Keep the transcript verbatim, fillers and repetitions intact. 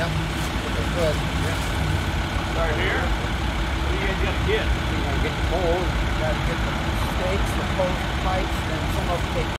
It's good. Yeah. Start here. What do you guys got to get? You're going to get the poles, you got to get the stakes, the poles, the pipes, and some of them take